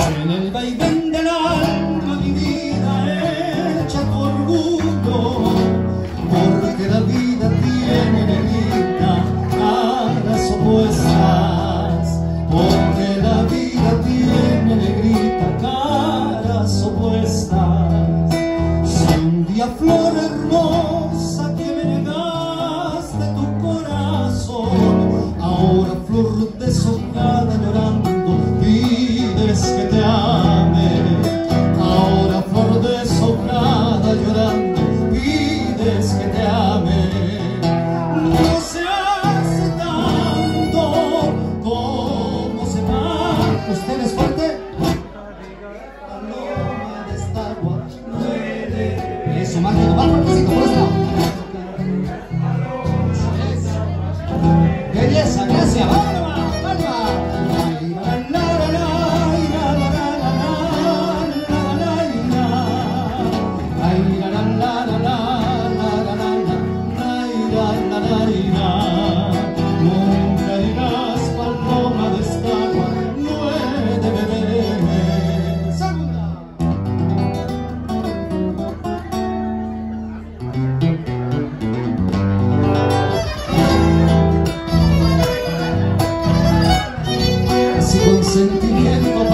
En el vaivén del alma mi vida echa tu orgullo, porque la vida tiene negrita caras opuestas, porque la vida tiene negrita caras opuestas. Si un día, flor hermosa, que me negaste tu corazón, ahora flor deshojada llorando pides que te ame, ahora flor deshojada llorando pides que te ame. No se hace tanto como se va. ¿Ustedes fuerte? Paloma de esta agua muere. Eso, Marquito, va fuertecito, por ese lado. Belleza, gracias, palma, palma. Nunca dirás, paloma de esta agua no he de beber. ¡Segunda! Si con sentimiento